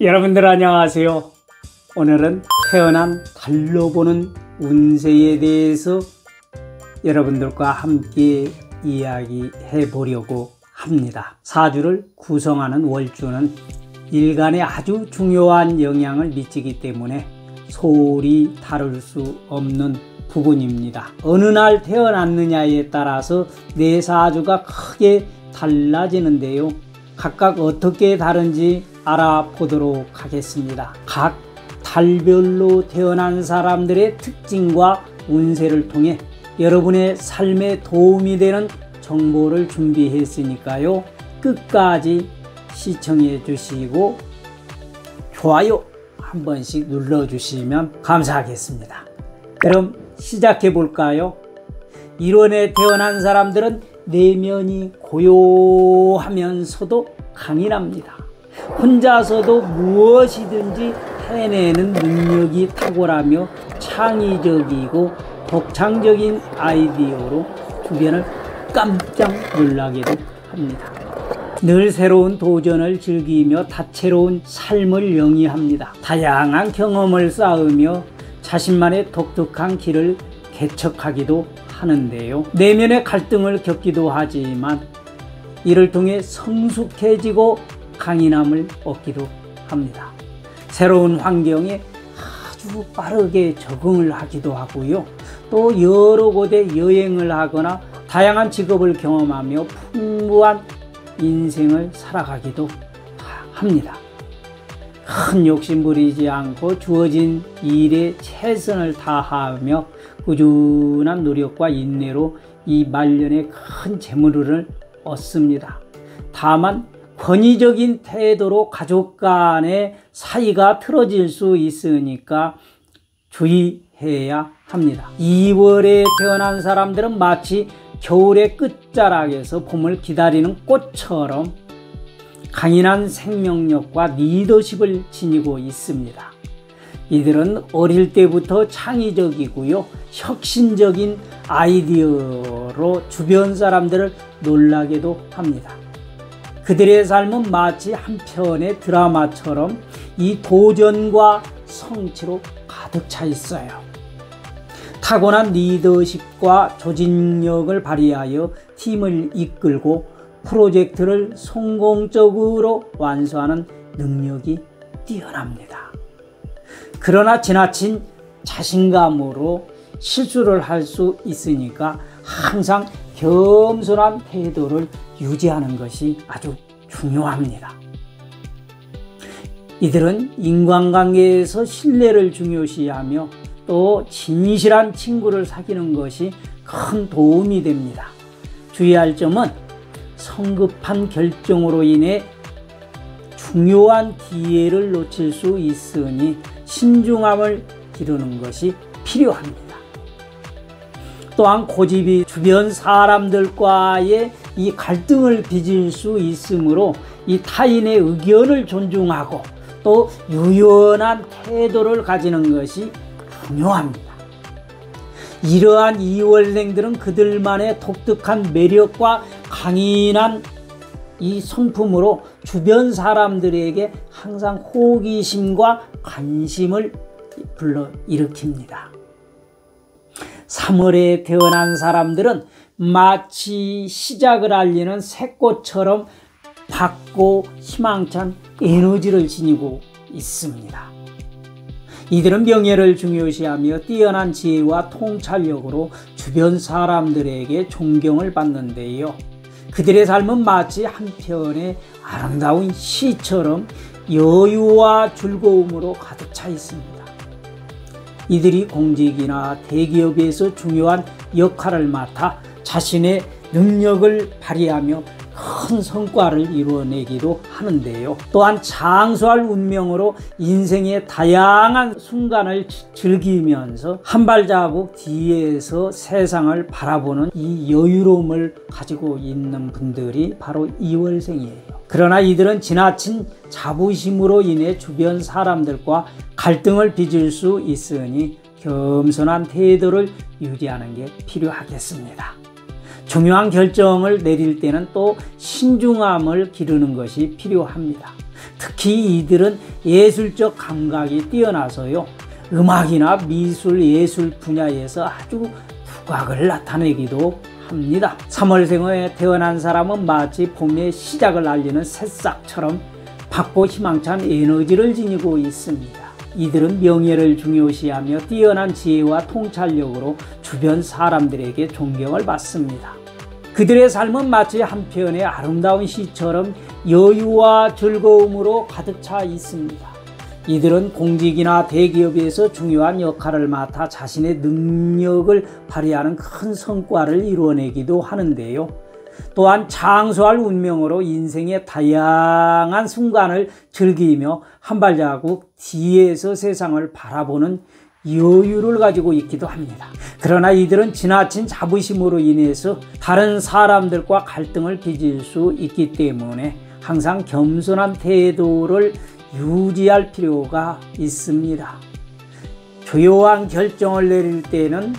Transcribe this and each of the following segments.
여러분들 안녕하세요. 오늘은 태어난 달로 보는 운세에 대해서 여러분들과 함께 이야기해 보려고 합니다. 사주를 구성하는 월주는 일간에 아주 중요한 영향을 미치기 때문에 소홀히 다룰 수 없는 부분입니다. 어느 날 태어났느냐에 따라서 내 사주가 크게 달라지는데요. 각각 어떻게 다른지 알아보도록 하겠습니다. 각 달별로 태어난 사람들의 특징과 운세를 통해 여러분의 삶에 도움이 되는 정보를 준비했으니까요. 끝까지 시청해 주시고 좋아요 한 번씩 눌러주시면 감사하겠습니다. 그럼 시작해 볼까요? 1월에 태어난 사람들은 내면이 고요하면서도 강인합니다. 혼자서도 무엇이든지 해내는 능력이 탁월하며 창의적이고 독창적인 아이디어로 주변을 깜짝 놀라게도 합니다. 늘 새로운 도전을 즐기며 다채로운 삶을 영위합니다. 다양한 경험을 쌓으며 자신만의 독특한 길을 개척하기도 하는데요. 내면의 갈등을 겪기도 하지만 이를 통해 성숙해지고 강인함을 얻기도 합니다. 새로운 환경에 아주 빠르게 적응을 하기도 하고요. 또 여러 곳에 여행을 하거나 다양한 직업을 경험하며 풍부한 인생을 살아가기도 합니다. 큰 욕심 부리지 않고 주어진 일에 최선을 다하며 꾸준한 노력과 인내로 이 말년에 큰 재물을 얻습니다. 다만 권위적인 태도로 가족 간의 사이가 틀어질 수 있으니까 주의해야 합니다. 2월에 태어난 사람들은 마치 겨울의 끝자락에서 봄을 기다리는 꽃처럼 강인한 생명력과 리더십을 지니고 있습니다. 이들은 어릴 때부터 창의적이고요. 혁신적인 아이디어로 주변 사람들을 놀라게도 합니다. 그들의 삶은 마치 한 편의 드라마처럼 이 도전과 성취로 가득 차 있어요. 타고난 리더십과 조직력을 발휘하여 팀을 이끌고 프로젝트를 성공적으로 완수하는 능력이 뛰어납니다. 그러나 지나친 자신감으로 실수를 할 수 있으니까 항상 겸손한 태도를 유지하는 것이 아주 중요합니다. 이들은 인간관계에서 신뢰를 중요시하며 또 진실한 친구를 사귀는 것이 큰 도움이 됩니다. 주의할 점은 성급한 결정으로 인해 중요한 기회를 놓칠 수 있으니 신중함을 기르는 것이 필요합니다. 또한 고집이 주변 사람들과의 이 갈등을 빚을 수 있으므로 이 타인의 의견을 존중하고 또 유연한 태도를 가지는 것이 중요합니다. 이러한 이월생들은 그들만의 독특한 매력과 강인한 이 성품으로 주변 사람들에게 항상 호기심과 관심을 불러일으킵니다. 3월에 태어난 사람들은 마치 시작을 알리는 새꽃처럼 밝고 희망찬 에너지를 지니고 있습니다. 이들은 명예를 중요시하며 뛰어난 지혜와 통찰력으로 주변 사람들에게 존경을 받는데요. 그들의 삶은 마치 한편의 아름다운 시처럼 여유와 즐거움으로 가득 차 있습니다. 이들이 공직이나 대기업에서 중요한 역할을 맡아 자신의 능력을 발휘하며 큰 성과를 이루어내기도 하는데요. 또한 장수할 운명으로 인생의 다양한 순간을 즐기면서 한 발자국 뒤에서 세상을 바라보는 이 여유로움을 가지고 있는 분들이 바로 이월생이에요. 그러나 이들은 지나친 자부심으로 인해 주변 사람들과 갈등을 빚을 수 있으니 겸손한 태도를 유지하는 게 필요하겠습니다. 중요한 결정을 내릴 때는 또 신중함을 기르는 것이 필요합니다. 특히 이들은 예술적 감각이 뛰어나서요, 음악이나 미술, 예술 분야에서 아주 두각을 나타내기도 합니다. 3월생에 태어난 사람은 마치 봄의 시작을 알리는 새싹처럼 밝고 희망찬 에너지를 지니고 있습니다. 이들은 명예를 중요시하며 뛰어난 지혜와 통찰력으로 주변 사람들에게 존경을 받습니다. 그들의 삶은 마치 한편의 아름다운 시처럼 여유와 즐거움으로 가득 차 있습니다. 이들은 공직이나 대기업에서 중요한 역할을 맡아 자신의 능력을 발휘하는 큰 성과를 이루어내기도 하는데요. 또한 장수할 운명으로 인생의 다양한 순간을 즐기며 한 발자국 뒤에서 세상을 바라보는 여유를 가지고 있기도 합니다. 그러나 이들은 지나친 자부심으로 인해서 다른 사람들과 갈등을 빚을 수 있기 때문에 항상 겸손한 태도를 유지할 필요가 있습니다. 주요한 결정을 내릴 때는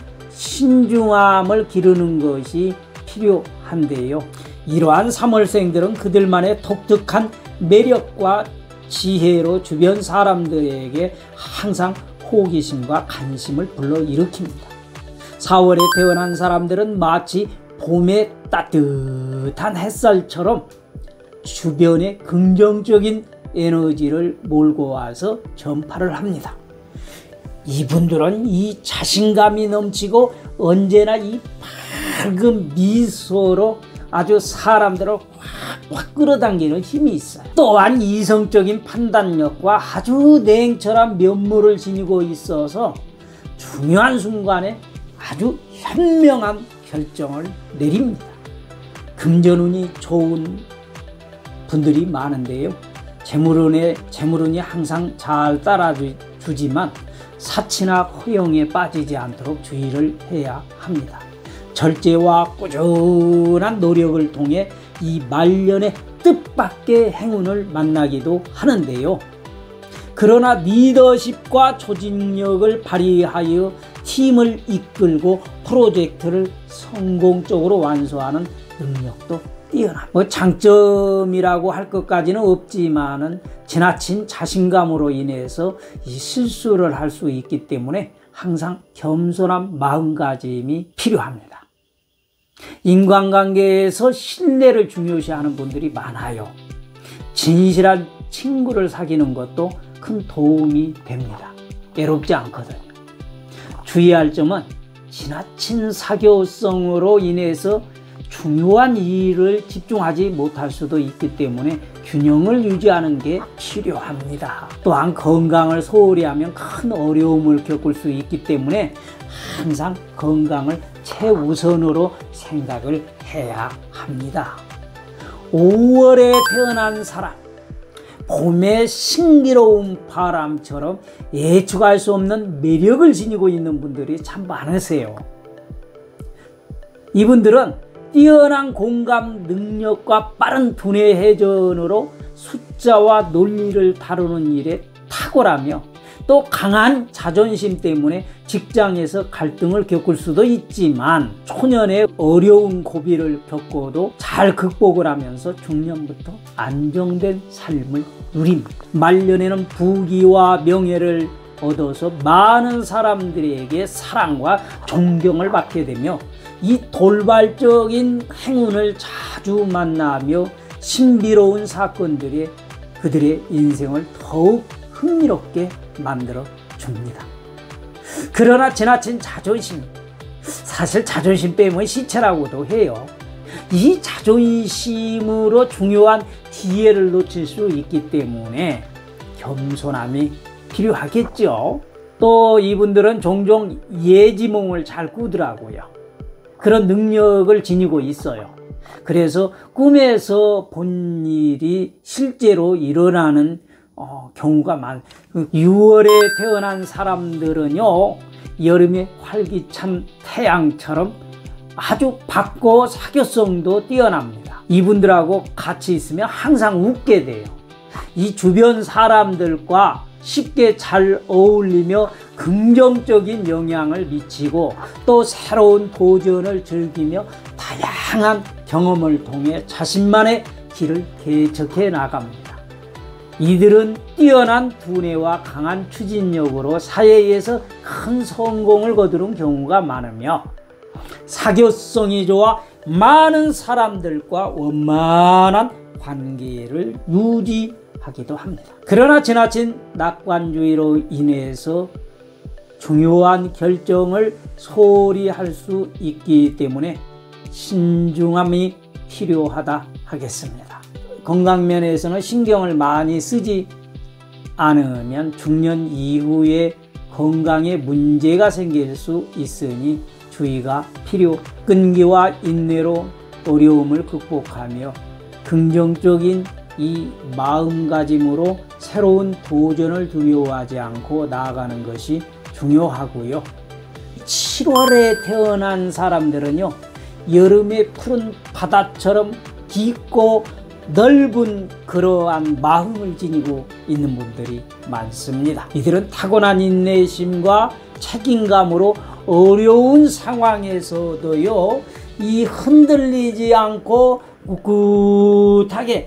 신중함을 기르는 것이 필요한데요. 이러한 3월생들은 그들만의 독특한 매력과 지혜로 주변 사람들에게 항상 호기심과 관심을 불러일으킵니다. 4월에 태어난 사람들은 마치 봄의 따뜻한 햇살처럼 주변에 긍정적인 에너지를 몰고 와서 전파를 합니다. 이분들은 이 자신감이 넘치고 언제나 이 밝은 미소로 아주 사람들을 확 끌어당기는 힘이 있어요. 또한 이성적인 판단력과 아주 냉철한 면모를 지니고 있어서 중요한 순간에 아주 현명한 결정을 내립니다. 금전운이 좋은 분들이 많은데요. 재물운이 항상 잘 따라주지만 사치나 허영에 빠지지 않도록 주의를 해야 합니다. 절제와 꾸준한 노력을 통해 이 말년의 뜻밖의 행운을 만나기도 하는데요. 그러나 리더십과 조직력을 발휘하여 팀을 이끌고 프로젝트를 성공적으로 완수하는 능력도 뛰어납니다. 장점이라고 할 것까지는 없지만은 지나친 자신감으로 인해서 이 실수를 할 수 있기 때문에 항상 겸손한 마음가짐이 필요합니다. 인간관계에서 신뢰를 중요시하는 분들이 많아요. 진실한 친구를 사귀는 것도 큰 도움이 됩니다. 외롭지 않거든요. 주의할 점은 지나친 사교성으로 인해서 중요한 일을 집중하지 못할 수도 있기 때문에 균형을 유지하는 게 필요합니다. 또한 건강을 소홀히 하면 큰 어려움을 겪을 수 있기 때문에 항상 건강을 최우선으로 생각을 해야 합니다. 5월에 태어난 사람, 봄의 신비로운 바람처럼 예측할 수 없는 매력을 지니고 있는 분들이 참 많으세요. 이분들은 뛰어난 공감 능력과 빠른 두뇌 회전으로 숫자와 논리를 다루는 일에 탁월하며 또 강한 자존심 때문에 직장에서 갈등을 겪을 수도 있지만 초년에 어려운 고비를 겪어도 잘 극복을 하면서 중년부터 안정된 삶을 누립니다. 말년에는 부귀와 명예를 얻어서 많은 사람들에게 사랑과 존경을 받게 되며 이 돌발적인 행운을 자주 만나며 신비로운 사건들이 그들의 인생을 더욱 흥미롭게 만들어 줍니다. 그러나 지나친 자존심, 사실 자존심 빼면 시체라고도 해요. 이 자존심으로 중요한 기회를 놓칠 수 있기 때문에 겸손함이 필요하겠죠. 또 이분들은 종종 예지몽을 잘 꾸더라고요. 그런 능력을 지니고 있어요. 그래서 꿈에서 본 일이 실제로 일어나는 경우가 많아요. 6월에 태어난 사람들은요, 여름의 활기찬 태양처럼 아주 밝고 사교성도 뛰어납니다. 이분들하고 같이 있으면 항상 웃게 돼요. 이 주변 사람들과 쉽게 잘 어울리며 긍정적인 영향을 미치고 또 새로운 도전을 즐기며 다양한 경험을 통해 자신만의 길을 개척해 나갑니다. 이들은 뛰어난 두뇌와 강한 추진력으로 사회에서 큰 성공을 거두는 경우가 많으며 사교성이 좋아 많은 사람들과 원만한 관계를 유지하기도 합니다. 그러나 지나친 낙관주의로 인해서 중요한 결정을 소홀히 할 수 있기 때문에 신중함이 필요하다 하겠습니다. 건강면에서는 신경을 많이 쓰지 않으면 중년 이후에 건강에 문제가 생길 수 있으니 주의가 필요. 끈기와 인내로 어려움을 극복하며 긍정적인 이 마음가짐으로 새로운 도전을 두려워하지 않고 나아가는 것이 중요하고요. 7월에 태어난 사람들은요, 여름의 푸른 바다처럼 깊고 넓은 그러한 마음을 지니고 있는 분들이 많습니다. 이들은 타고난 인내심과 책임감으로 어려운 상황에서도요, 이 흔들리지 않고 꿋꿋하게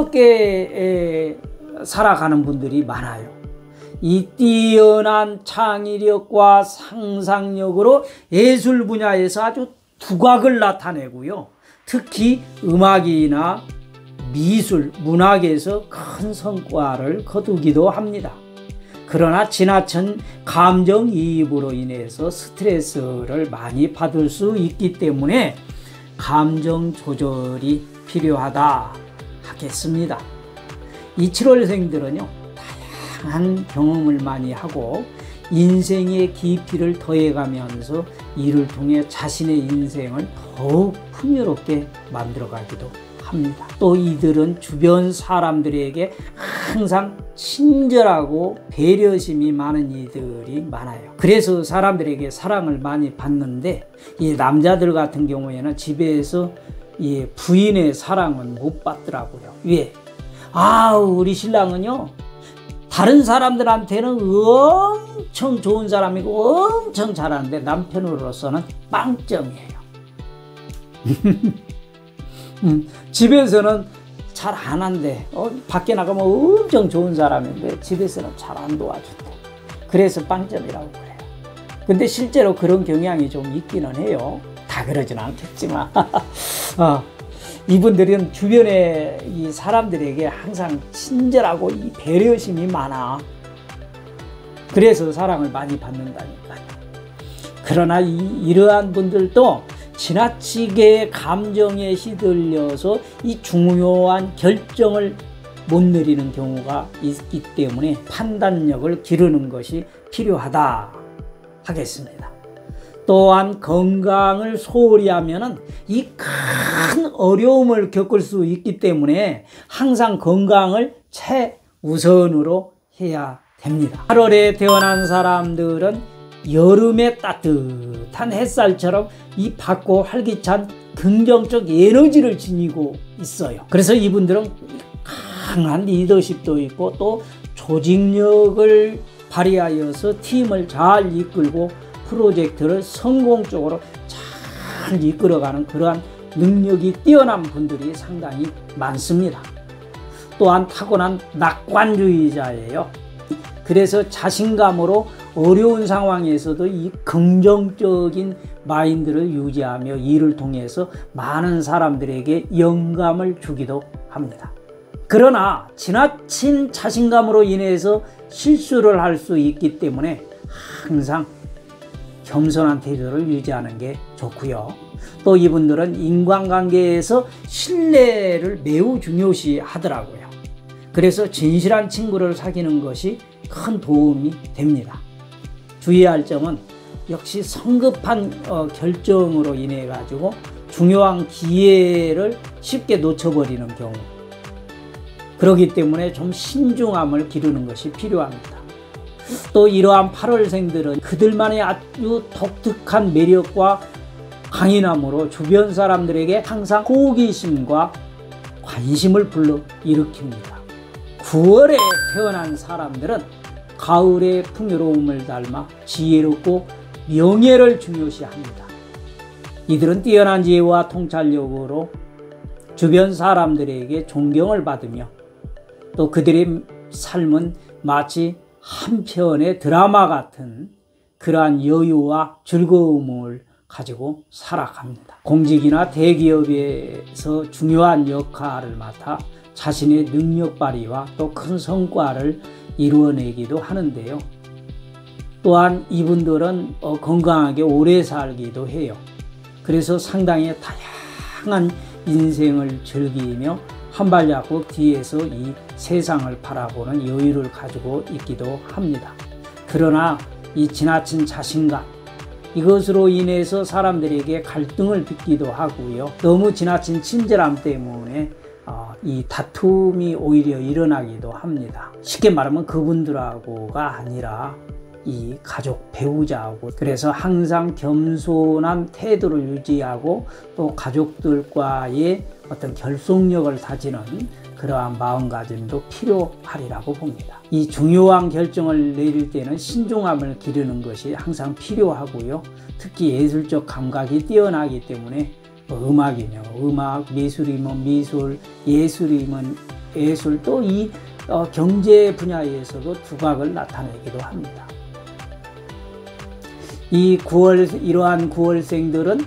이렇게 살아가는 분들이 많아요. 이 뛰어난 창의력과 상상력으로 예술 분야에서 아주 두각을 나타내고요. 특히 음악이나 미술, 문학에서 큰 성과를 거두기도 합니다. 그러나 지나친 감정이입으로 인해서 스트레스를 많이 받을 수 있기 때문에 감정 조절이 필요하다 하겠습니다. 이 7월생들은요, 다양한 경험을 많이 하고 인생의 깊이를 더해가면서 이를 통해 자신의 인생을 더욱 풍요롭게 만들어가기도 합니다. 또 이들은 주변 사람들에게 항상 친절하고 배려심이 많은 이들이 많아요. 그래서 사람들에게 사랑을 많이 받는데, 이 남자들 같은 경우에는 집에서 이 부인의 사랑은 못 받더라고요. 왜? 우리 신랑은요, 다른 사람들한테는 엄청 좋은 사람이고 엄청 잘하는데 남편으로서는 빵점이에요. 집에서는 잘 안 한대. 밖에 나가면 엄청 좋은 사람인데 집에서는 잘 안 도와준대. 그래서 빵점이라고 그래요. 근데 실제로 그런 경향이 좀 있기는 해요. 다 그러진 않겠지만 이분들은 주변에 이 사람들에게 항상 친절하고 이 배려심이 많아. 그래서 사랑을 많이 받는다니까요. 그러나 이러한 분들도 지나치게 감정에 휘둘려서 이 중요한 결정을 못 내리는 경우가 있기 때문에 판단력을 기르는 것이 필요하다 하겠습니다. 또한 건강을 소홀히 하면은 이 큰 어려움을 겪을 수 있기 때문에 항상 건강을 최우선으로 해야 됩니다. 8월에 태어난 사람들은 여름의 따뜻한 햇살처럼 이 밝고 활기찬 긍정적 에너지를 지니고 있어요. 그래서 이분들은 강한 리더십도 있고 또 조직력을 발휘하여서 팀을 잘 이끌고 프로젝트를 성공적으로 잘 이끌어가는 그러한 능력이 뛰어난 분들이 상당히 많습니다. 또한 타고난 낙관주의자예요. 그래서 자신감으로 어려운 상황에서도 이 긍정적인 마인드를 유지하며 이를 통해서 많은 사람들에게 영감을 주기도 합니다. 그러나 지나친 자신감으로 인해서 실수를 할 수 있기 때문에 항상 겸손한 태도를 유지하는 게 좋고요. 또 이분들은 인간관계에서 신뢰를 매우 중요시 하더라고요. 그래서 진실한 친구를 사귀는 것이 큰 도움이 됩니다. 주의할 점은 역시 성급한 결정으로 인해 가지고 중요한 기회를 쉽게 놓쳐버리는 경우, 그렇기 때문에 좀 신중함을 기르는 것이 필요합니다. 또 이러한 8월생들은 그들만의 아주 독특한 매력과 강인함으로 주변 사람들에게 항상 호기심과 관심을 불러일으킵니다. 9월에 태어난 사람들은 가을의 풍요로움을 닮아 지혜롭고 명예를 중요시합니다. 이들은 뛰어난 지혜와 통찰력으로 주변 사람들에게 존경을 받으며 또 그들의 삶은 마치 한 편의 드라마 같은 그러한 여유와 즐거움을 가지고 살아갑니다. 공직이나 대기업에서 중요한 역할을 맡아 자신의 능력 발휘와 또 큰 성과를 이루어내기도 하는데요. 또한 이분들은 건강하게 오래 살기도 해요. 그래서 상당히 다양한 인생을 즐기며 한 발자국 뒤에서 이 세상을 바라보는 여유를 가지고 있기도 합니다. 그러나 이 지나친 자신감, 이것으로 인해서 사람들에게 갈등을 빚기도 하고요. 너무 지나친 친절함 때문에 이 다툼이 오히려 일어나기도 합니다. 쉽게 말하면 그분들하고가 아니라 이 가족 배우자하고, 그래서 항상 겸손한 태도를 유지하고 또 가족들과의 어떤 결속력을 다지는 그러한 마음가짐도 필요하리라고 봅니다. 이 중요한 결정을 내릴 때는 신중함을 기르는 것이 항상 필요하고요. 특히 예술적 감각이 뛰어나기 때문에 음악이면 음악, 미술이면 미술, 예술이면 예술, 또 이 경제 분야에서도 두각을 나타내기도 합니다. 이러한 9월생들은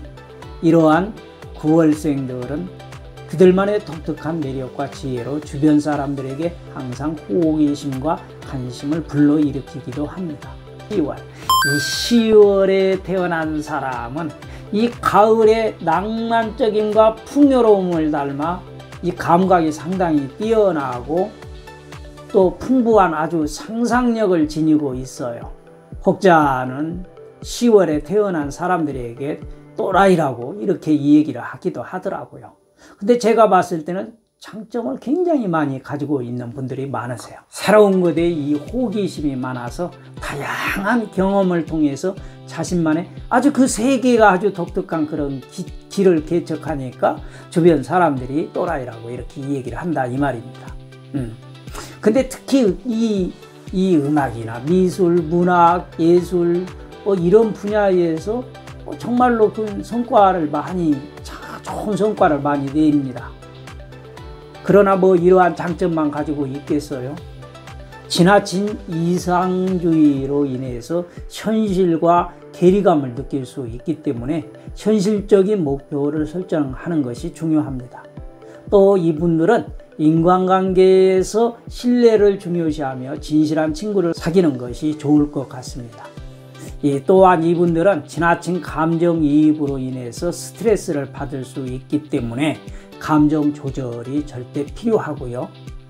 그들만의 독특한 매력과 지혜로 주변 사람들에게 항상 호기심과 관심을 불러일으키기도 합니다. 10월, 이 10월에 태어난 사람은 이 가을의 낭만적임과 풍요로움을 닮아 이 감각이 상당히 뛰어나고 또 풍부한 아주 상상력을 지니고 있어요. 혹자는 10월에 태어난 사람들에게 또라이라고 이렇게 이 얘기를 하기도 하더라고요. 근데 제가 봤을 때는 장점을 굉장히 많이 가지고 있는 분들이 많으세요. 새로운 것에 이 호기심이 많아서 다양한 경험을 통해서 자신만의 아주 그 세계가 아주 독특한 그런 길을 개척하니까 주변 사람들이 또라이라고 이렇게 이 얘기를 한다 이 말입니다. 근데 특히 이 음악이나 미술, 문학, 예술 이런 분야에서 정말로 그 성과를 좋은 성과를 많이 냅니다. 그러나 이러한 장점만 가지고 있겠어요? 지나친 이상주의로 인해서 현실과 괴리감을 느낄 수 있기 때문에 현실적인 목표를 설정하는 것이 중요합니다. 또 이분들은 인간관계에서 신뢰를 중요시하며 진실한 친구를 사귀는 것이 좋을 것 같습니다. 또한 이분들은 지나친 감정이입으로 인해서 스트레스를 받을 수 있기 때문에 감정 조절이 절대 필요하고요.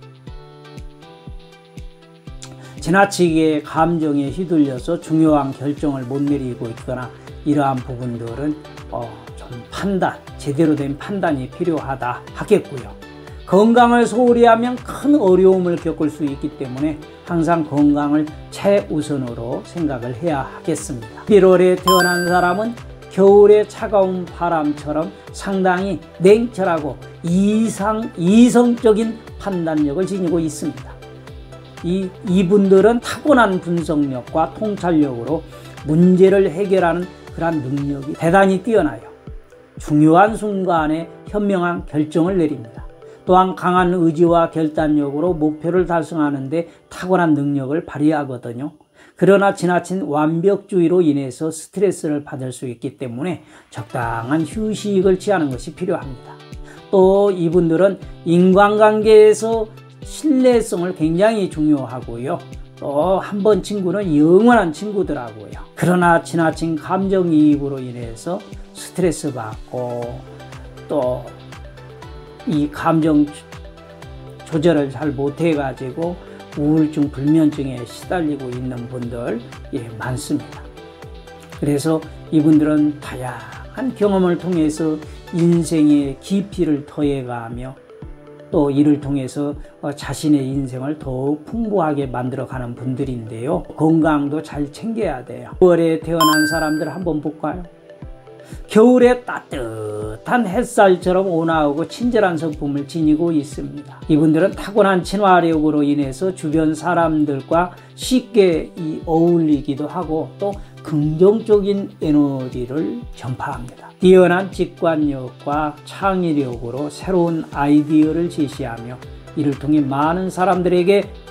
지나치게 감정에 휘둘려서 중요한 결정을 못 내리고 있거나 이러한 부분들은 좀 제대로 된 판단이 필요하다 하겠고요. 건강을 소홀히 하면 큰 어려움을 겪을 수 있기 때문에 항상 건강을 최우선으로 생각을 해야 하겠습니다. 11월에 태어난 사람은 겨울의 차가운 바람처럼 상당히 냉철하고 이성적인 판단력을 지니고 있습니다. 이분들은 타고난 분석력과 통찰력으로 문제를 해결하는 그런 능력이 대단히 뛰어나요. 중요한 순간에 현명한 결정을 내립니다. 또한 강한 의지와 결단력으로 목표를 달성하는 데 탁월한 능력을 발휘하거든요. 그러나 지나친 완벽주의로 인해서 스트레스를 받을 수 있기 때문에 적당한 휴식을 취하는 것이 필요합니다. 또 이분들은 인간관계에서 신뢰성을 굉장히 중요하고요. 또 한 번 친구는 영원한 친구더라고요. 그러나 지나친 감정이입으로 인해서 스트레스 받고 또 이 감정 조절을 잘 못해가지고 우울증, 불면증에 시달리고 있는 분들 많습니다. 그래서 이분들은 다양한 경험을 통해서 인생의 깊이를 더해가며 또 이를 통해서 자신의 인생을 더욱 풍부하게 만들어가는 분들인데요. 건강도 잘 챙겨야 돼요. 9월에 태어난 사람들 한번 볼까요? 겨울에 따뜻한 햇살처럼 온화하고 친절한 성품을 지니고 있습니다. 이분들은 타고난 친화력으로 인해서 주변 사람들과 쉽게 어울리기도 하고 또 긍정적인 에너지를 전파합니다. 뛰어난 직관력과 창의력으로 새로운 아이디어를 제시하며 이를 통해 많은 사람들에게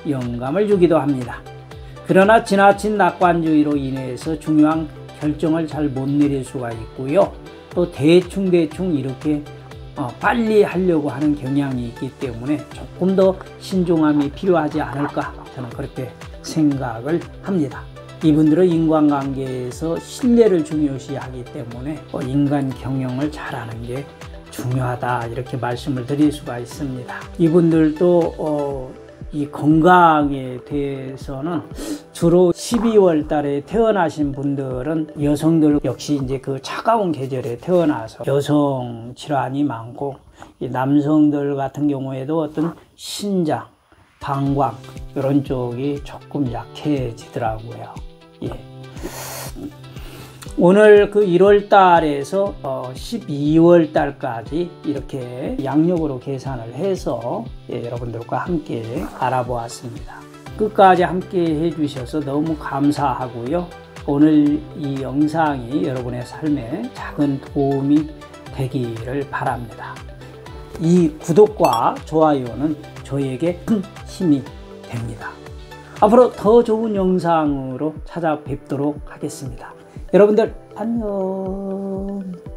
영감을 주기도 합니다. 그러나 지나친 낙관주의로 인해서 중요한 결정을 잘 못 내릴 수가 있고요. 또 대충 이렇게 빨리 하려고 하는 경향이 있기 때문에 조금 더 신중함이 필요하지 않을까, 저는 그렇게 생각을 합니다. 이분들은 인간관계에서 신뢰를 중요시하기 때문에 인간 경영을 잘하는 게 중요하다, 이렇게 말씀을 드릴 수가 있습니다. 이분들도 이 건강에 대해서는 주로 12월 달에 태어나신 분들은, 여성들 역시 이제 그 차가운 계절에 태어나서 여성 질환이 많고, 이 남성들 같은 경우에도 어떤 신장, 방광 이런 쪽이 조금 약해지더라고요. 예. 오늘 그 1월 달에서 12월 달까지 이렇게 양력으로 계산을 해서 여러분들과 함께 알아보았습니다. 끝까지 함께 해주셔서 너무 감사하고요. 오늘 이 영상이 여러분의 삶에 작은 도움이 되기를 바랍니다. 이 구독과 좋아요는 저에게 큰 힘이 됩니다. 앞으로 더 좋은 영상으로 찾아뵙도록 하겠습니다. 여러분들 안녕.